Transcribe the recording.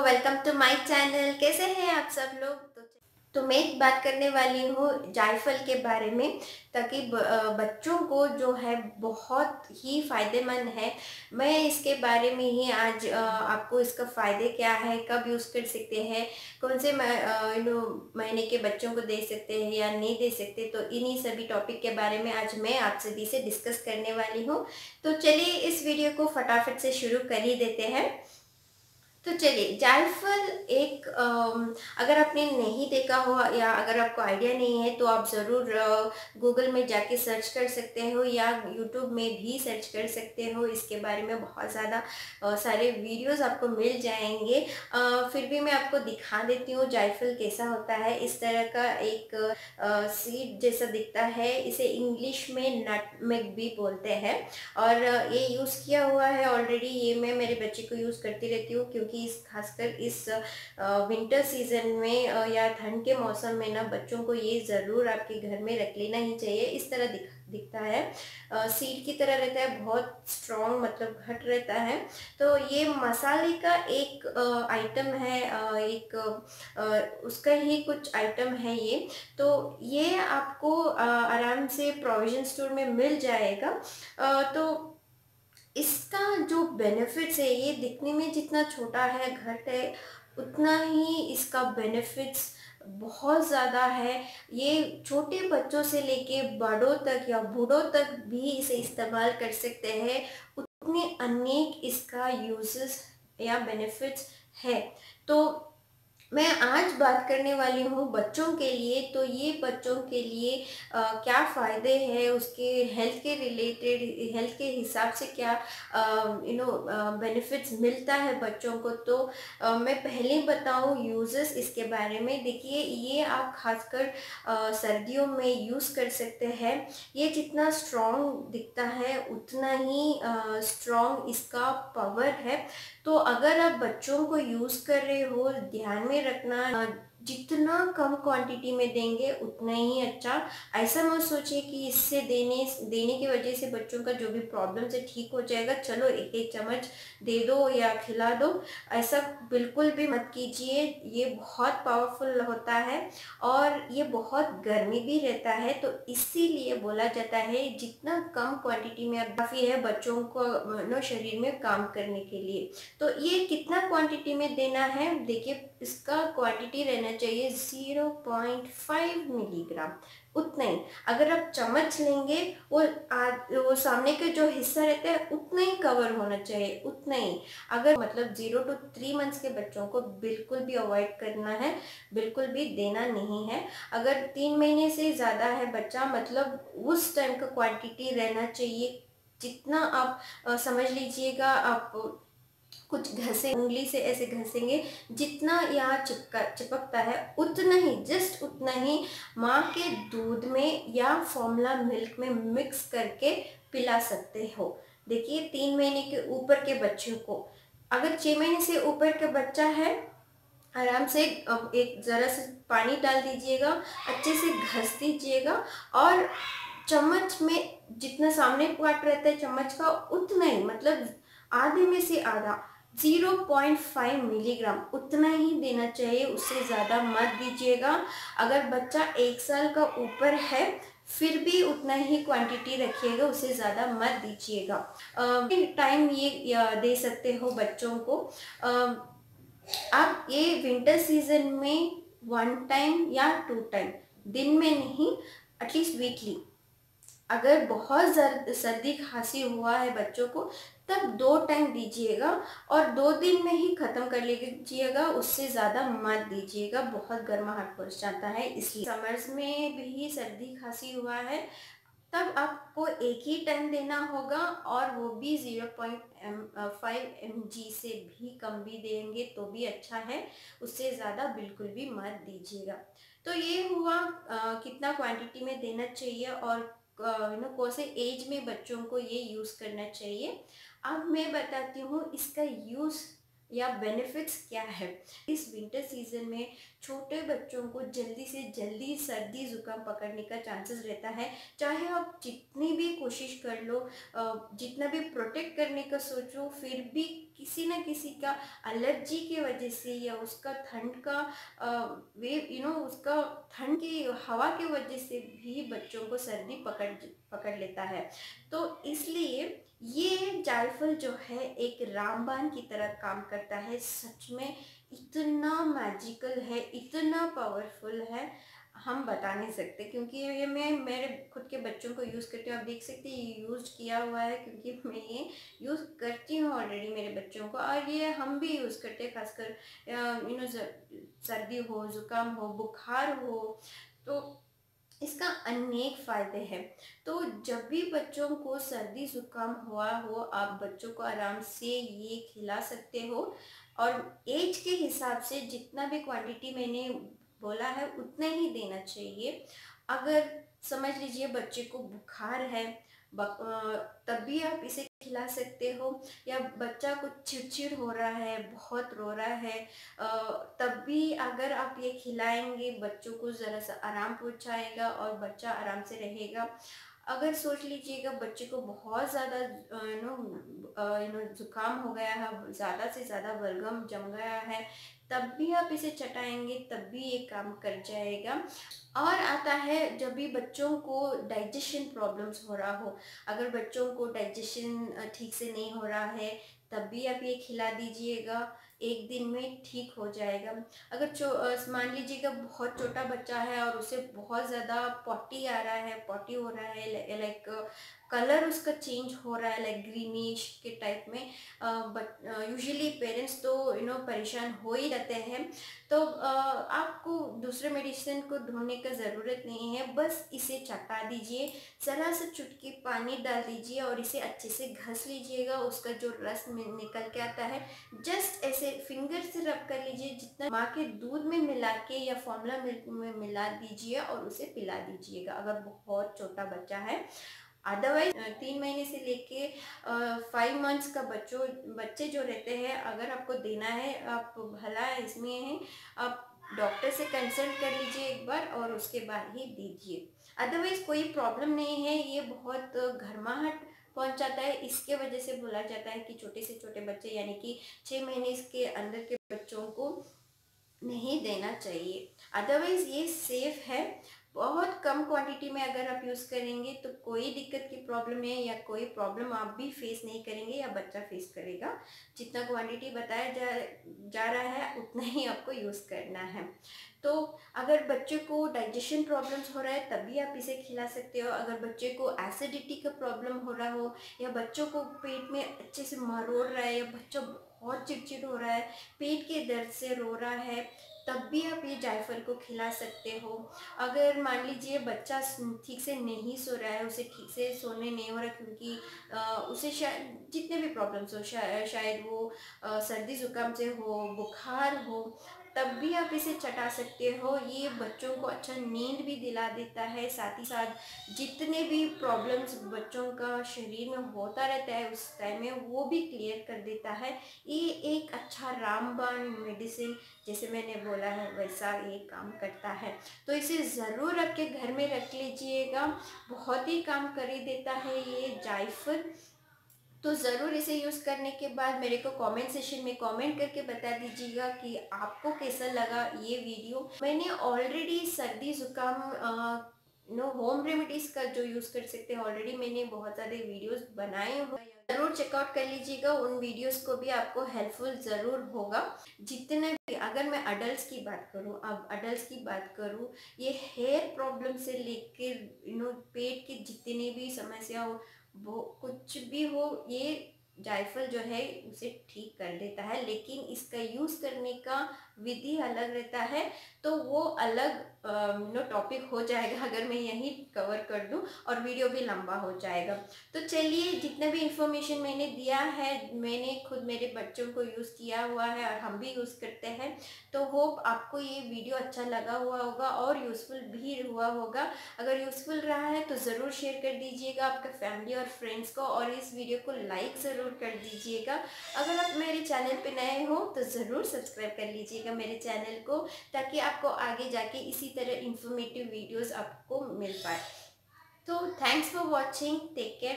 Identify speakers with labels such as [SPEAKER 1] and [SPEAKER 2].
[SPEAKER 1] Welcome to my channel. कैसे हैं आप सब लोग। तो मैं बात करने वाली हूँ जायफल के बारे में, ताकि बच्चों को जो है बहुत ही फ़ायदेमंद है। मैं इसके बारे में ही आज आपको इसका फ़ायदे क्या है, कब यूज़ कर सकते हैं, कौन से महीने के बच्चों को दे सकते हैं या नहीं दे सकते, तो इन्हीं सभी टॉपिक के बारे में आज मैं आपसे से डिस्कस करने वाली हूँ। तो चलिए इस वीडियो को फटाफट से शुरू कर ही देते हैं। तो चलिए, जायफल एक अगर आपने नहीं देखा हो या अगर आपको आइडिया नहीं है तो आप ज़रूर गूगल में जाके सर्च कर सकते हो या यूट्यूब में भी सर्च कर सकते हो। इसके बारे में बहुत ज़्यादा सारे वीडियोस आपको मिल जाएंगे। फिर भी मैं आपको दिखा देती हूँ जायफल कैसा होता है। इस तरह का एक सीड जैसा दिखता है। इसे इंग्लिश में नटमेग भी बोलते हैं और ये यूज़ किया हुआ है ऑलरेडी। ये मैं मेरे बच्चे को यूज़ करती रहती हूँ, क्योंकि इस खासकर इस विंटर सीजन में या ठंड के मौसम में ना बच्चों को ये ज़रूर आपके घर में रख लेना ही चाहिए। इस तरह दिखता है, सीड की तरह रहता है, बहुत स्ट्रॉन्ग मतलब घट रहता है। तो ये मसाले का एक आइटम है, एक उसका ही कुछ आइटम है ये। तो ये आपको आराम से प्रोविजन स्टोर में मिल जाएगा। तो इसका जो बेनिफिट्स है, ये दिखने में जितना छोटा है, घट है, उतना ही इसका बेनिफिट्स बहुत ज़्यादा है। ये छोटे बच्चों से लेके बड़ों तक या बूढ़ों तक भी इसे इस्तेमाल कर सकते हैं। उतने अनेक इसका यूजेस या बेनिफिट्स है। तो मैं आज बात करने वाली हूँ बच्चों के लिए। तो ये बच्चों के लिए क्या फ़ायदे हैं, उसके हेल्थ के रिलेटेड, हेल्थ के हिसाब से क्या बेनिफिट्स मिलता है बच्चों को। तो मैं पहले ही बताऊँ यूजेस इसके बारे में। देखिए, ये आप खासकर सर्दियों में यूज़ कर सकते हैं। ये जितना स्ट्रॉन्ग दिखता है उतना ही स्ट्रॉन्ग इसका पावर है। तो अगर आप बच्चों को यूज़ कर रहे हो, ध्यान में रखना, जितना कम क्वांटिटी में देंगे उतना ही अच्छा। ऐसा मत सोचिए कि इससे देने की वजह से बच्चों का जो भी प्रॉब्लम है ठीक हो जाएगा, चलो एक एक चम्मच दे दो या खिला दो। ऐसा बिल्कुल भी मत कीजिए। ये बहुत पावरफुल होता है और ये बहुत गर्मी भी रहता है। तो इसीलिए बोला जाता है जितना कम क्वांटिटी में काफ़ी है बच्चों को शरीर में काम करने के लिए। तो ये कितना क्वांटिटी में देना है, देखिए इसका क्वांटिटी रहना चाहिए 0.5 मिलीग्राम, उतना ही। अगर आप चम्मच लेंगे, वो सामने का जो हिस्सा रहता है उतना ही कवर होना चाहिए, उतना ही। अगर मतलब 0 to 3 मंथ्स के बच्चों को बिल्कुल भी अवॉइड करना है, बिल्कुल भी देना नहीं है। अगर 3 महीने से ज़्यादा है बच्चा, मतलब उस टाइम का क्वांटिटी रहना चाहिए जितना आप समझ लीजिएगा। आप कुछ घसे, उंगली से ऐसे घसेंगे, जितना यहाँ चिपकता है उतना ही, जस्ट उतना ही माँ के दूध में या फॉर्मूला मिल्क में मिक्स करके पिला सकते हो। देखिए, 3 महीने के ऊपर के बच्चों को, अगर 6 महीने से ऊपर का बच्चा है, आराम से एक ज़रा से पानी डाल दीजिएगा, अच्छे से घस दीजिएगा और चम्मच में जितना सामने पार्ट रहता है चम्मच का उतना ही, मतलब आधे में से आधा, 0.5 मिलीग्राम उतना ही देना चाहिए, उससे ज़्यादा मत दीजिएगा। अगर बच्चा 1 साल का ऊपर है फिर भी उतना ही क्वांटिटी रखिएगा, उससे ज़्यादा मत दीजिएगा। टाइम ये दे सकते हो बच्चों को। आप ये विंटर सीजन में 1 टाइम या 2 टाइम, दिन में नहीं, एटलीस्ट वीकली। अगर बहुत सर्दी खांसी हुआ है बच्चों को, तब 2 टाइम दीजिएगा और 2 दिन में ही ख़त्म कर लीजिएगा, उससे ज़्यादा मत दीजिएगा, बहुत गर्माहट पड़ जाता है। इसलिए समर्स में भी सर्दी खांसी हुआ है तब आपको एक ही टाइम देना होगा, और वो भी 0.5 mg से भी कम भी देंगे तो भी अच्छा है, उससे ज़्यादा बिल्कुल भी मत दीजिएगा। तो ये हुआ कितना क्वांटिटी में देना चाहिए और कौन से एज में बच्चों को ये यूज़ करना चाहिए। अब मैं बताती हूँ इसका यूज़ या बेनिफिट्स क्या है। इस विंटर सीजन में छोटे बच्चों को जल्दी से जल्दी सर्दी जुकाम पकड़ने का चांसेस रहता है। चाहे आप जितनी भी कोशिश कर लो, जितना भी प्रोटेक्ट करने का सोचो, फिर भी किसी न किसी का एलर्जी की वजह से या उसका ठंड का वेव उसका ठंड की हवा की वजह से भी बच्चों को सर्दी पकड़ पकड़ लेता है। तो इसलिए ये जायफल जो है एक रामबाण की तरह काम करता है। सच में इतना मैजिकल है, इतना पावरफुल है, हम बता नहीं सकते। क्योंकि ये मैं मेरे खुद के बच्चों को यूज़ करती हूँ, आप देख सकते हैं ये यूज़ किया हुआ है, क्योंकि मैं ये यूज़ करती हूँ ऑलरेडी मेरे बच्चों को, और ये हम भी यूज़ करते हैं। खासकर सर्दी हो, ज़ुकाम हो, बुखार हो, तो इसका अनेक फ़ायदे हैं। तो जब भी बच्चों को सर्दी ज़ुकाम हुआ हो, आप बच्चों को आराम से ये खिला सकते हो, और एज के हिसाब से जितना भी क्वांटिटी मैंने बोला है उतना ही देना चाहिए। अगर समझ लीजिए बच्चे को बुखार है, तब भी आप इसे खिला सकते हो, या बच्चा कुछ चिड़चिड़ हो रहा है, बहुत रो रहा है, तब भी अगर आप ये खिलाएंगे बच्चों को ज़रा सा आराम पहुंचाएगा और बच्चा आराम से रहेगा। अगर सोच लीजिएगा बच्चे को बहुत ज़्यादा ज़ुकाम हो गया है, ज़्यादा से ज़्यादा बलगम जम गया है, तब भी आप इसे चटाएंगे तब भी ये काम कर जाएगा। और आता है जब भी बच्चों को डाइजेशन प्रॉब्लम्स हो रहा हो, अगर बच्चों को डाइजेशन ठीक से नहीं हो रहा है, तब भी आप ये खिला दीजिएगा, एक दिन में ठीक हो जाएगा। अगर मान लीजिएगा बहुत छोटा बच्चा है और उसे बहुत ज़्यादा पॉटी आ रहा है, पॉटी हो रहा है, लाइक कलर उसका चेंज हो रहा है, लाइक ग्रीनिश के टाइप में, बट यूजुअली पेरेंट्स तो परेशान हो ही रहते हैं। तो आपको दूसरे मेडिसिन को ढूंढने का ज़रूरत नहीं है, बस इसे चटा दीजिए, ज़रा सा चुटकी पानी डाल दीजिए और इसे अच्छे से घस लीजिएगा। उसका जो रस निकल के आता है, जस्ट ऐसे फिंगर से रब कर लीजिए, जितना माँ के दूध में मिला के या फॉर्मूला मिल्क में मिला दीजिए और उसे पिला दीजिएगा, अगर बहुत छोटा बच्चा है। अदरवाइज 3 महीने से लेके 5 मंथ्स का बच्चे जो रहते हैं, अगर आपको देना है, आप भला इसमें है, आप डॉक्टर से कंसल्ट कर लीजिए एक बार और उसके बाद ही दीजिए। अदरवाइज कोई प्रॉब्लम नहीं है। ये बहुत गर्माहट पहुंचाता है, इसके वजह से बोला जाता है कि छोटे से छोटे बच्चे यानी कि 6 महीने के अंदर के बच्चों को नहीं देना चाहिए। अदरवाइज ये सेफ है। बहुत कम क्वांटिटी में अगर आप यूज़ करेंगे तो कोई दिक्कत की प्रॉब्लम है या कोई प्रॉब्लम आप भी फेस नहीं करेंगे या बच्चा फेस करेगा। जितना क्वांटिटी बताया जा रहा है उतना ही आपको यूज़ करना है। तो अगर बच्चे को डाइजेशन प्रॉब्लम्स हो रहा है तभी आप इसे खिला सकते हो। अगर बच्चे को एसिडिटी का प्रॉब्लम हो रहा हो, या बच्चों को पेट में अच्छे से मरोड़ रहा है, या बच्चा बहुत चिड़चिड़ हो रहा है, पेट के दर्द से रो रहा है, तब भी आप ये जायफल को खिला सकते हो। अगर मान लीजिए बच्चा ठीक से नहीं सो रहा है, उसे ठीक से सोने नहीं हो रहा, क्योंकि उसे शायद जितने भी प्रॉब्लम्स हो, शायद वो सर्दी ज़ुकाम से हो, बुखार हो, तब भी आप इसे चटा सकते हो। ये बच्चों को अच्छा नींद भी दिला देता है, साथ ही साथ जितने भी प्रॉब्लम्स बच्चों का शरीर में होता रहता है उस टाइम में, वो भी क्लियर कर देता है। ये एक अच्छा रामबाण मेडिसिन, जैसे मैंने बोला है वैसा ये काम करता है। तो इसे ज़रूर आपके घर में रख लीजिएगा, बहुत ही काम कर ही देता है ये जायफल। तो ज़रूर इसे यूज़ करने के बाद मेरे को कमेंट सेशन में कमेंट करके बता दीजिएगा कि आपको कैसा लगा ये वीडियो। मैंने ऑलरेडी सर्दी ज़ुकाम होम रेमेडीज़ का जो यूज़ कर सकते हैं, ऑलरेडी मैंने बहुत सारे वीडियोस बनाए हुए, ज़रूर चेकआउट कर लीजिएगा। उन वीडियोस को भी आपको हेल्पफुल ज़रूर होगा। जितने भी, अगर मैं अडल्ट की बात करूँ, अब अडल्ट की बात करूँ, ये हेयर प्रॉब्लम से लेकर पेट की जितनी भी समस्या हो, वो कुछ भी हो, ये जायफल जो है उसे ठीक कर देता है। लेकिन इसका यूज़ करने का विधि अलग रहता है, तो वो अलग टॉपिक हो जाएगा अगर मैं यहीं कवर कर दूं, और वीडियो भी लंबा हो जाएगा। तो चलिए, जितना भी इंफॉर्मेशन मैंने दिया है, मैंने खुद मेरे बच्चों को यूज़ किया हुआ है और हम भी यूज़ करते हैं। तो होप आपको ये वीडियो अच्छा लगा हुआ होगा और यूज़फुल भी हुआ होगा। अगर यूज़फुल रहा है तो ज़रूर शेयर कर दीजिएगा आपका फैमिली और फ्रेंड्स को, और इस वीडियो को लाइक ज़रूर कर दीजिएगा। अगर आप मेरे चैनल पे नए हो तो ज़रूर सब्सक्राइब कर लीजिएगा मेरे चैनल को, ताकि आपको आगे जाके इसी तरह इंफॉर्मेटिव वीडियोस आपको मिल पाए। तो thanks for watching, take care.